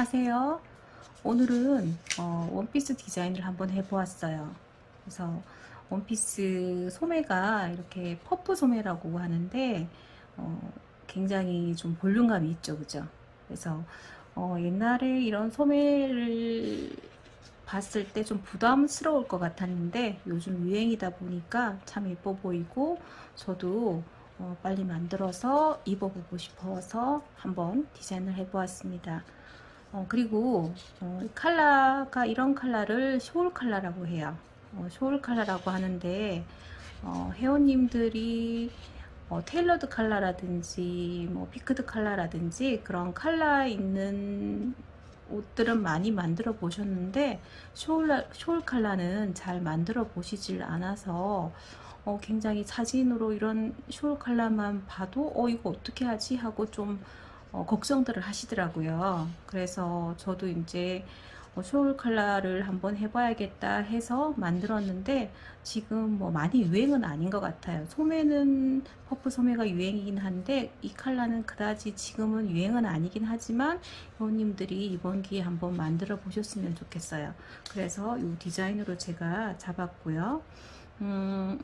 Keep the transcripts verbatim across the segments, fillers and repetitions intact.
안녕하세요. 오늘은 어, 원피스 디자인을 한번 해보았어요. 그래서 원피스 소매가 이렇게 퍼프 소매라고 하는데 어, 굉장히 좀 볼륨감이 있죠, 그죠? 그래서 어, 옛날에 이런 소매를 봤을 때 좀 부담스러울 것 같았는데 요즘 유행이다 보니까 참 예뻐 보이고 저도 어, 빨리 만들어서 입어보고 싶어서 한번 디자인을 해보았습니다. 어, 그리고 어, 컬러가 이런 컬러를 쇼울 컬러라고 해요. 어, 쇼울 컬러라고 하는데 어, 회원님들이 어, 테일러드 컬러라든지 뭐 피크드 컬러라든지 그런 컬러 있는 옷들은 많이 만들어 보셨는데 쇼울, 쇼울 컬러는 잘 만들어 보시질 않아서 어, 굉장히 사진으로 이런 쇼울 컬러만 봐도 어 이거 어떻게 하지 하고 좀 어, 걱정들을 하시더라고요. 그래서 저도 이제 어, 쇼울 컬러를 한번 해봐야겠다 해서 만들었는데 지금 뭐 많이 유행은 아닌 것 같아요. 소매는 퍼프 소매가 유행이긴 한데 이 컬러는 그다지 지금은 유행은 아니긴 하지만 회원님들이 이번 기회에 한번 만들어 보셨으면 좋겠어요. 그래서 이 디자인으로 제가 잡았고요. 음,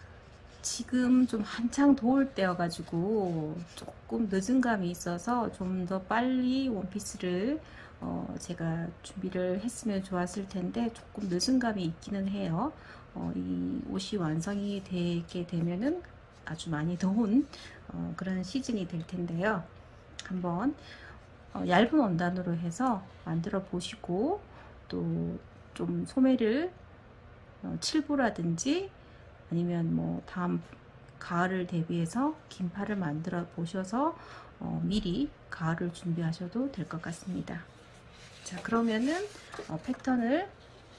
지금 좀 한창 더울 때여가지고 조금 늦은 감이 있어서 좀 더 빨리 원피스를 어 제가 준비를 했으면 좋았을 텐데 조금 늦은 감이 있기는 해요. 어 이 옷이 완성이 되게 되면은 아주 많이 더운 어 그런 시즌이 될 텐데요. 한번 어 얇은 원단으로 해서 만들어 보시고 또 좀 소매를 어 칠부라든지 아니면 뭐 다음 가을을 대비해서 긴 팔을 만들어 보셔서 어, 미리 가을을 준비하셔도 될 것 같습니다. 자, 그러면은 어, 패턴을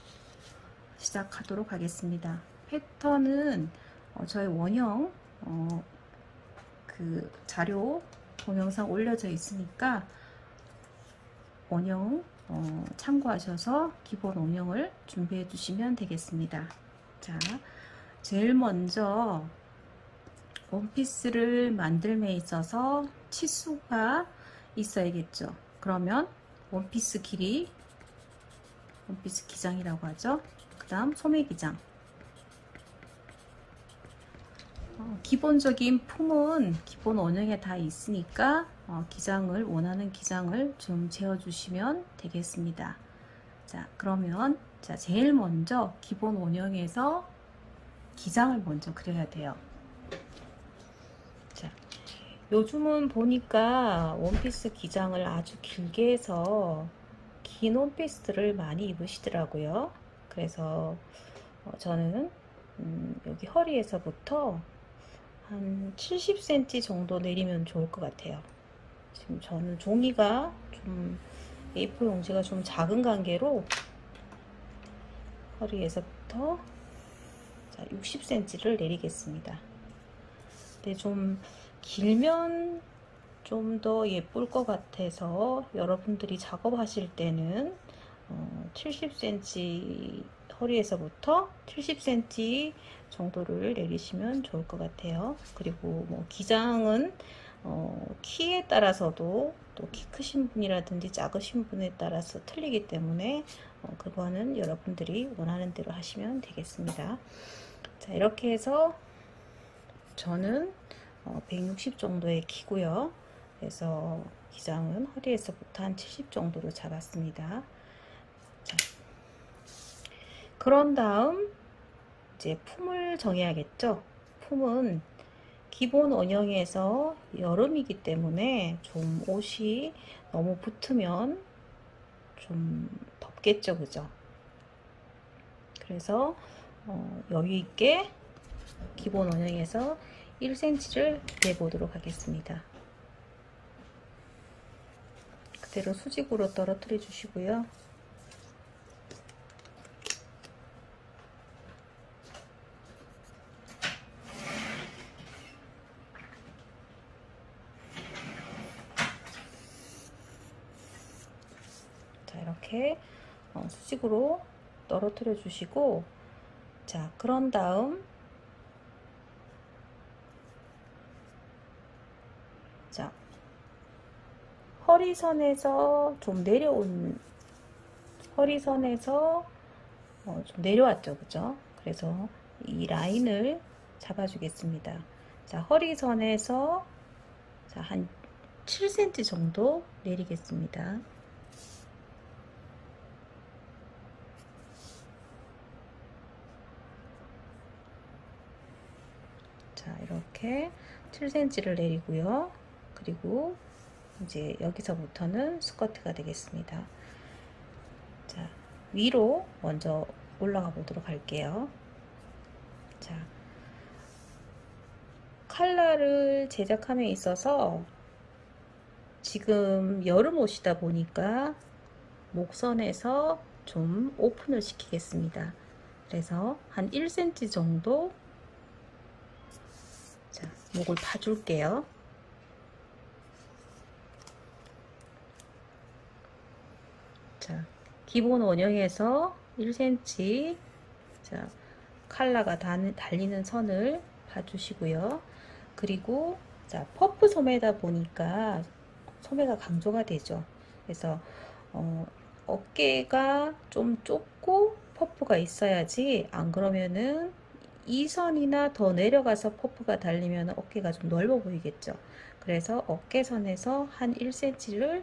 시작하도록 하겠습니다. 패턴은 어, 저의 원형 어, 그 자료 동영상 올려져 있으니까 원형 어, 참고하셔서 기본 원형을 준비해 주시면 되겠습니다. 자, 제일 먼저 원피스를 만들m에 있어서 치수가 있어야겠죠. 그러면 원피스 길이, 원피스 기장이라고 하죠. 그 다음 소매 기장. 어, 기본적인 품은 기본 원형에 다 있으니까 어, 기장을 원하는 기장을 좀 재어주시면 되겠습니다. 자, 그러면 자 제일 먼저 기본 원형에서 기장을 먼저 그려야 돼요. 자, 요즘은 보니까 원피스 기장을 아주 길게 해서 긴 원피스를 많이 입으시더라고요. 그래서 어, 저는 음, 여기 허리에서부터 한 칠십 센티미터 정도 내리면 좋을 것 같아요. 지금 저는 종이가 좀 에이포 용지가 좀 작은 관계로 허리에서부터 자, 육십 센티미터를 내리겠습니다. 근데 좀 길면 좀 더 예쁠 것 같아서 여러분들이 작업하실 때는 어, 칠십 센티미터 허리에서부터 칠십 센티미터 정도를 내리시면 좋을 것 같아요. 그리고 뭐 기장은 어, 키에 따라서도 또 키 크신 분이라든지 작으신 분에 따라서 틀리기 때문에 어, 그거는 여러분들이 원하는 대로 하시면 되겠습니다. 자, 이렇게 해서 저는 어, 백육십 정도의 키고요. 그래서 기장은 허리에서부터 한 칠십 정도로 잡았습니다. 자, 그런 다음 이제 품을 정해야겠죠. 품은 기본 원형에서 여름이기 때문에 좀 옷이 너무 붙으면 좀 덥겠죠, 그죠? 그래서 어, 여유 있게 기본 원형에서 일 센티미터를 내보도록 하겠습니다. 그대로 수직으로 떨어뜨려 주시고요. 자, 이렇게 어, 수직으로 떨어뜨려 주시고, 자, 그런 다음 자 허리선에서 좀 내려온, 허리선에서 어, 좀 내려왔죠. 그죠? 그래서 이 라인을 잡아주겠습니다. 자, 허리선에서 자, 한 칠 센티미터 정도 내리겠습니다. 자, 이렇게 칠 센티미터를 내리고요. 그리고 이제 여기서부터는 스커트가 되겠습니다. 자, 위로 먼저 올라가 보도록 할게요. 자, 칼라를 제작함에 있어서 지금 여름 옷이다 보니까 목선에서 좀 오픈을 시키겠습니다. 그래서 한 일 센티미터 정도 자, 목을 파줄게요. 자, 기본 원형에서 일 센티미터 자, 칼라가 달리는 선을 봐주시고요. 그리고 자, 퍼프 소매다 보니까 소매가 강조가 되죠. 그래서 어, 어깨가 좀 좁고 퍼프가 있어야지, 안 그러면은 이 선이나 더 내려가서 퍼프가 달리면 어깨가 좀 넓어 보이겠죠. 그래서 어깨선에서 한 일 센티미터를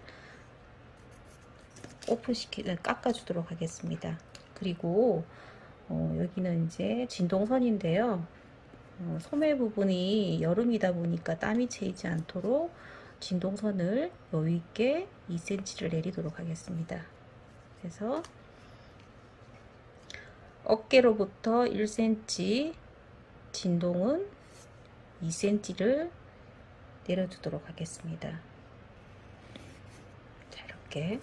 오픈시키, 깎아주도록 하겠습니다. 그리고 어, 여기는 이제 진동선인데요. 어, 소매 부분이 여름이다 보니까 땀이 채이지 않도록 진동선을 여유있게 이 센티미터를 내리도록 하겠습니다. 그래서 어깨로부터 일 센티미터, 진동은 이 센티미터를 내려주도록 하겠습니다. 자, 이렇게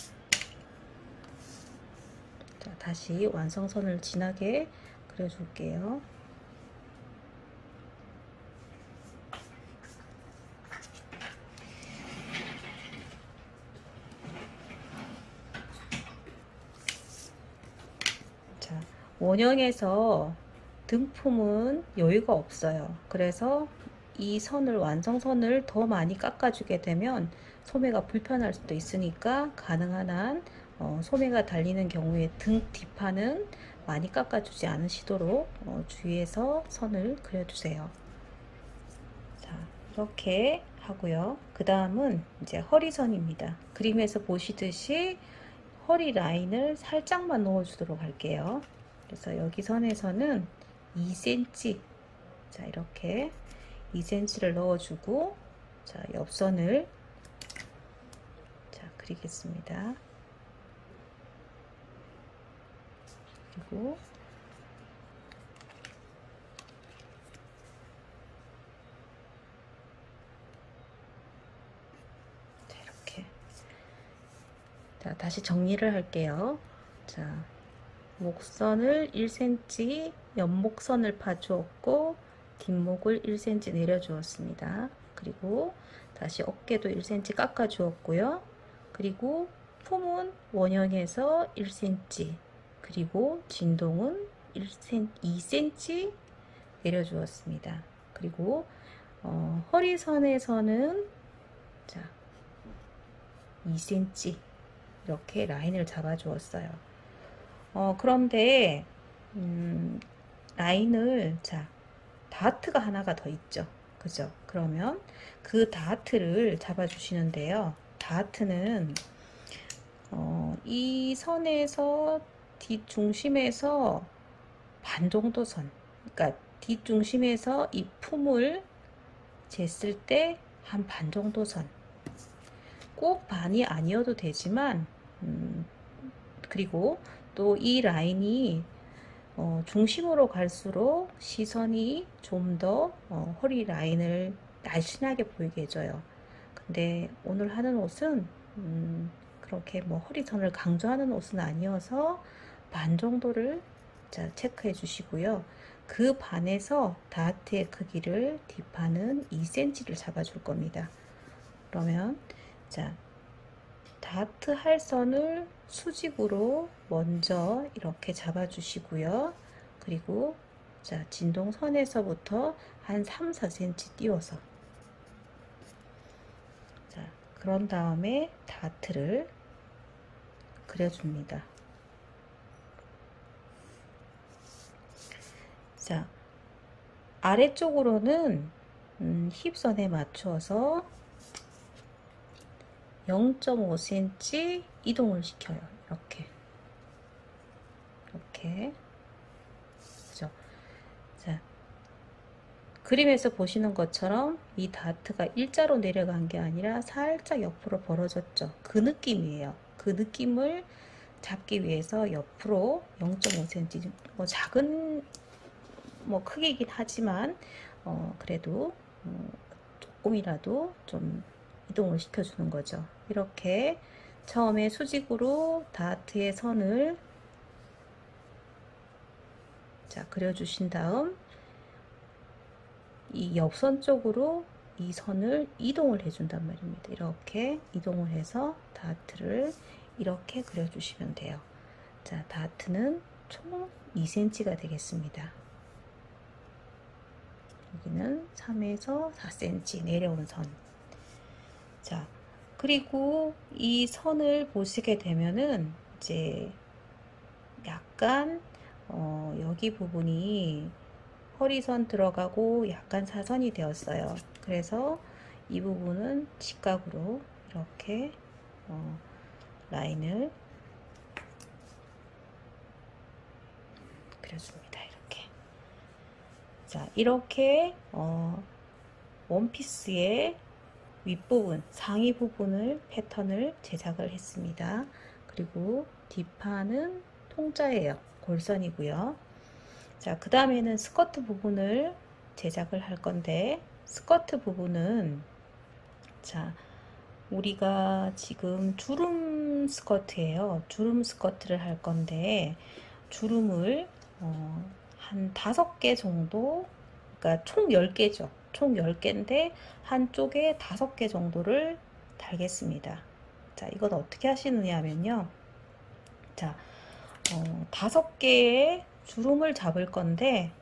자, 다시 완성선을 진하게 그려줄게요. 자, 원형에서 등품은 여유가 없어요. 그래서 이 선을, 완성선을 더 많이 깎아주게 되면 소매가 불편할 수도 있으니까 가능한 한 어, 소매가 달리는 경우에 등 뒷판은 많이 깎아주지 않으시도록 어, 주의해서 선을 그려주세요. 자, 이렇게 하고요. 그 다음은 이제 허리선입니다. 그림에서 보시듯이 허리 라인을 살짝만 넣어주도록 할게요. 그래서 여기 선에서는 이 센티미터, 자, 이렇게 이 센티미터를 넣어주고, 자, 옆선을 자, 그리겠습니다. 그리고 자, 이렇게 자, 다시 정리를 할게요. 자, 목선을 일 센티미터, 옆목선을 파주었고 뒷목을 일 센티미터 내려주었습니다. 그리고 다시 어깨도 일 센티미터 깎아 주었고요. 그리고 품은 원형에서 일 센티미터, 그리고 진동은 일 센티미터, 이 센티미터 내려주었습니다. 그리고 어, 허리선에서는 자, 이 센티미터 이렇게 라인을 잡아 주었어요. 어, 그런데 음, 라인을 자, 다트가 하나가 더 있죠. 그죠? 그러면 그 다트를 잡아 주시는데요. 다트는 어, 이 선에서 뒷중심에서 반 정도 선, 그러니까 뒷중심에서 이 품을 쟀을 때 한 반 정도 선, 꼭 반이 아니어도 되지만 음, 그리고 또 이 라인이 어, 중심으로 갈수록 시선이 좀 더 어, 허리 라인을 날씬하게 보이게 해줘요. 근데 오늘 하는 옷은 음, 그렇게 뭐 허리선을 강조하는 옷은 아니어서 반 정도를 자, 체크해 주시고요. 그 반에서 다트의 크기를 뒷판은 이 센티미터를 잡아 줄 겁니다. 그러면 자, 다트 할선을 수직으로 먼저 이렇게 잡아 주시고요. 그리고 자, 진동선에서부터 한 삼, 사 센티미터 띄워서 자, 그런 다음에 다트를 그려줍니다. 자, 아래쪽으로는 음, 힙선에 맞추어서 영 점 오 센티미터 이동을 시켜요. 이렇게. 이렇게. 그죠? 자, 그림에서 보시는 것처럼 이 다트가 일자로 내려간 게 아니라 살짝 옆으로 벌어졌죠. 그 느낌이에요. 그 느낌을 잡기 위해서 옆으로 영 점 오 센티미터, 뭐 작은 뭐 크기긴 하지만 어, 그래도 어, 조금이라도 좀 이동을 시켜주는 거죠. 이렇게 처음에 수직으로 다트의 선을 자 그려주신 다음 이 옆선 쪽으로 이 선을 이동을 해준단 말입니다. 이렇게 이동을 해서 다트를 이렇게 그려주시면 돼요. 자, 다트는 총 이 센티미터가 되겠습니다. 여기는 삼에서 사 센티미터 내려온 선. 자, 그리고 이 선을 보시게 되면은 이제 약간 어, 여기 부분이 허리선 들어가고 약간 사선이 되었어요. 그래서 이 부분은 직각으로 이렇게 어, 라인을 그려줍니다. 이렇게. 자, 이렇게 어, 원피스의 윗부분, 상의 부분을 패턴을 제작을 했습니다. 그리고 뒷판은 통짜예요. 골선이고요. 자, 그 다음에는 스커트 부분을 제작을 할 건데, 스커트 부분은 자, 우리가 지금 주름 스커트예요. 주름 스커트를 할 건데, 주름을 어, 한 다섯 개 정도, 그러니까 총 열 개죠. 총 열 개인데 한쪽에 다섯 개 정도를 달겠습니다. 자, 이건 어떻게 하시느냐 하면요. 자, 어, 다섯 개의 주름을 잡을 건데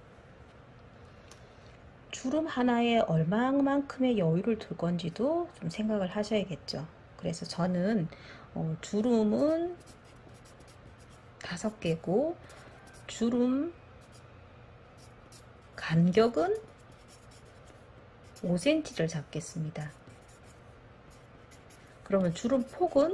주름 하나에 얼마만큼의 여유를 둘 건지도 좀 생각을 하셔야겠죠. 그래서 저는 어, 주름은 다섯 개고 주름 간격은 오 센티미터를 잡겠습니다. 그러면 주름 폭은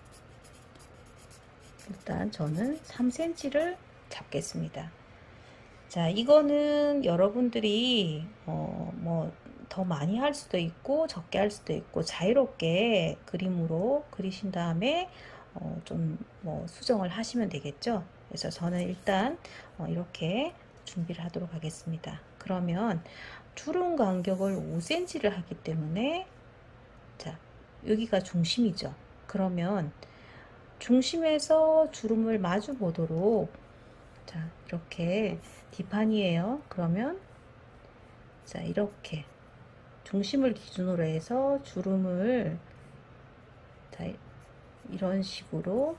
일단 저는 삼 센티미터를 잡겠습니다. 자, 이거는 여러분들이 어, 뭐 더 많이 할 수도 있고 적게 할 수도 있고 자유롭게 그림으로 그리신 다음에 어, 좀 뭐 수정을 하시면 되겠죠. 그래서 저는 일단 어, 이렇게 준비를 하도록 하겠습니다. 그러면 주름 간격을 오 센티미터를 하기 때문에 자, 여기가 중심이죠. 그러면 중심에서 주름을 마주 보도록 자, 이렇게 뒷판이에요. 그러면 자, 이렇게 중심을 기준으로 해서 주름을 자, 이런 식으로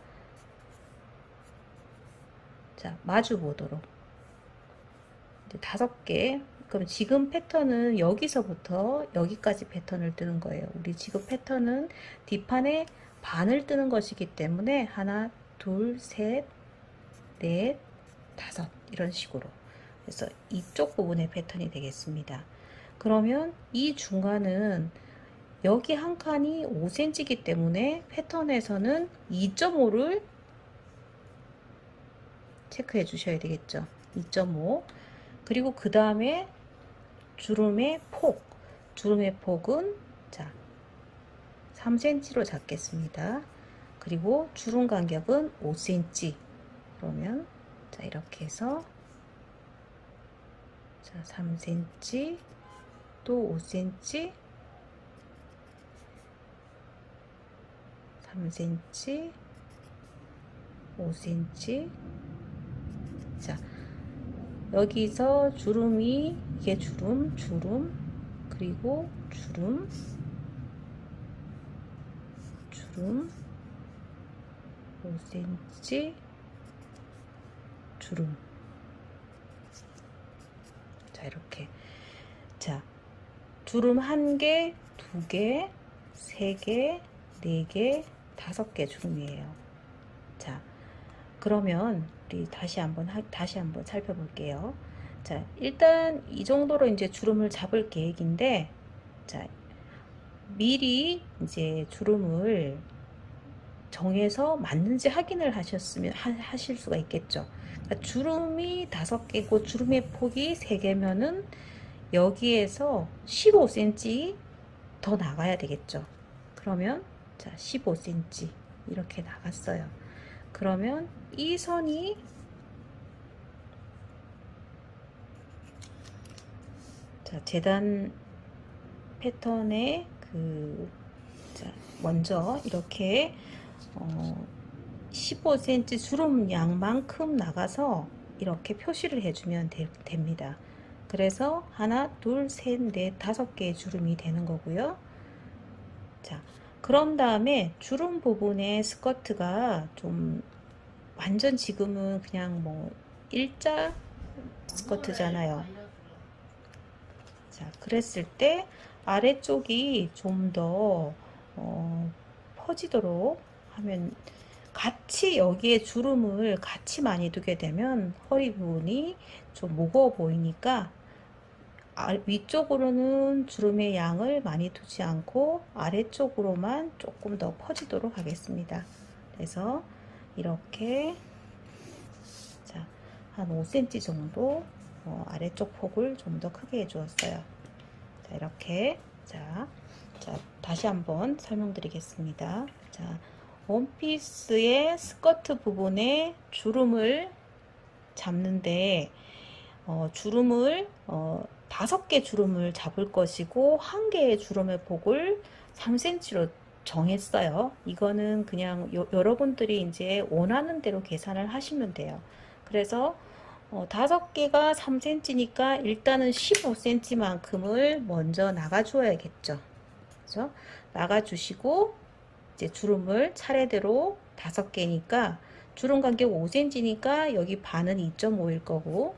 자, 마주 보도록 이제 다섯 개. 그럼 지금 패턴은 여기서부터 여기까지 패턴을 뜨는 거예요. 우리 지금 패턴은 뒷판에 반을 뜨는 것이기 때문에 하나, 둘, 셋, 넷, 다섯 이런 식으로. 그래서 이쪽 부분의 패턴이 되겠습니다. 그러면 이 중간은 여기 한 칸이 오 센티미터이기 때문에 패턴에서는 이 점 오를 체크해 주셔야 되겠죠. 이 점 오. 그리고 그 다음에 주름의 폭. 주름의 폭은 자 삼 센티미터로 잡겠습니다. 그리고 주름 간격은 오 센티미터. 그러면 자 이렇게 해서 자 삼 센티미터 또 오 센티미터 삼 센티미터 오 센티미터 자 여기서 주름이 이게 주름 주름 그리고 주름 주름 오 센티미터 주름 자 이렇게 자 주름 한 개, 두 개, 세 개, 네 개, 다섯 개 주름이에요. 자, 그러면 우리 다시 한번 하, 다시 한번 살펴볼게요. 자, 일단 이 정도로 이제 주름을 잡을 계획인데, 자, 미리 이제 주름을 정해서 맞는지 확인을 하셨으면 하, 하실 수가 있겠죠. 그러니까 주름이 다섯 개고 주름의 폭이 세 개면은 여기에서 십오 센티미터 더 나가야 되겠죠. 그러면 자, 십오 센티미터 이렇게 나갔어요. 그러면 이 선이 자, 재단 패턴의 그 자, 먼저 이렇게 어, 십오 센티미터 주름 양만큼 나가서 이렇게 표시를 해주면 되, 됩니다. 그래서 하나, 둘, 셋, 넷, 다섯 개의 주름이 되는 거고요. 자, 그런 다음에 주름 부분에 스커트가 좀 완전 지금은 그냥 뭐 일자 스커트잖아요. 자, 그랬을 때 아래쪽이 좀 더 어, 퍼지도록 하면, 같이 여기에 주름을 같이 많이 두게 되면 허리 부분이 좀 무거워 보이니까 위쪽으로는 주름의 양을 많이 두지 않고 아래쪽으로만 조금 더 퍼지도록 하겠습니다. 그래서 이렇게 자, 한 오 센티미터 정도 어, 아래쪽 폭을 좀 더 크게 해 주었어요. 자, 이렇게 자, 자 다시 한번 설명드리겠습니다. 자, 원피스의 스커트 부분에 주름을 잡는데 어, 주름을 어, 다섯 개 주름을 잡을 것이고 한 개의 주름의 폭을 삼 센티미터로 정했어요. 이거는 그냥 요, 여러분들이 이제 원하는 대로 계산을 하시면 돼요. 그래서 어, 다섯 개가 삼 센티미터니까 일단은 십오 센티미터만큼을 먼저 나가 주어야겠죠. 그죠? 나가 주시고 이제 주름을 차례대로 다섯 개니까 주름 간격 오 센티미터니까 여기 반은 이 점 오일 거고,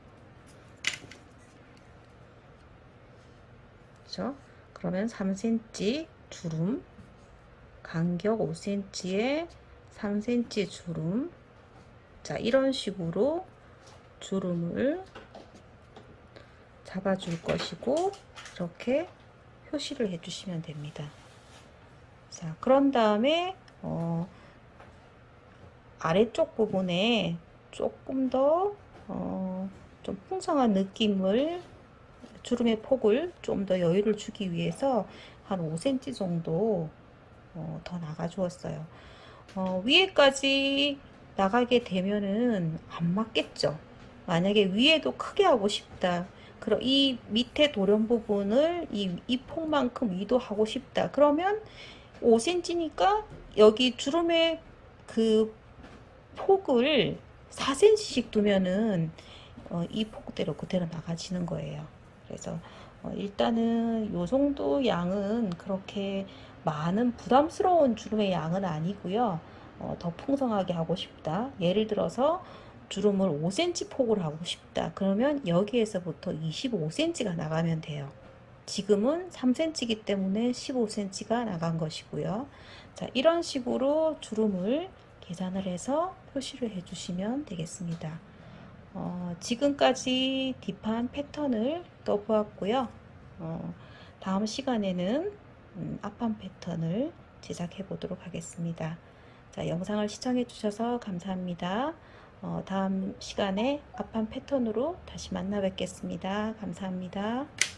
그죠? 그러면 삼 센티미터 주름, 간격 오 센티미터에 삼 센티미터 주름. 자, 이런 식으로 주름을 잡아줄 것이고 이렇게 표시를 해주시면 됩니다. 자, 그런 다음에 어, 아래쪽 부분에 조금 더 어, 좀 풍성한 느낌을, 주름의 폭을 좀 더 여유를 주기 위해서 한 오 센티미터 정도 어, 더 나가 주었어요. 어, 위에까지 나가게 되면은 안 맞겠죠. 만약에 위에도 크게 하고 싶다, 그럼 이 밑에 도련 부분을 이, 이 폭만큼 위도 하고 싶다, 그러면 오 센티미터니까 여기 주름의 그 폭을 사 센티미터씩 두면은 어, 이 폭대로 그대로 나가지는 거예요. 그래서 어, 일단은 요 정도 양은 그렇게 많은 부담스러운 주름의 양은 아니고요. 어, 더 풍성하게 하고 싶다, 예를 들어서 주름을 오 센티미터 폭을 하고 싶다, 그러면 여기에서부터 이십오 센티미터가 나가면 돼요. 지금은 삼 센티미터이기 때문에 십오 센티미터가 나간 것이고요. 자, 이런 식으로 주름을 계산을 해서 표시를 해 주시면 되겠습니다. 어, 지금까지 뒷판 패턴을 떠보았고요. 어, 다음 시간에는 음, 앞판 패턴을 제작해 보도록 하겠습니다. 자, 영상을 시청해 주셔서 감사합니다. 어, 다음 시간에 앞판 패턴으로 다시 만나 뵙겠습니다. 감사합니다.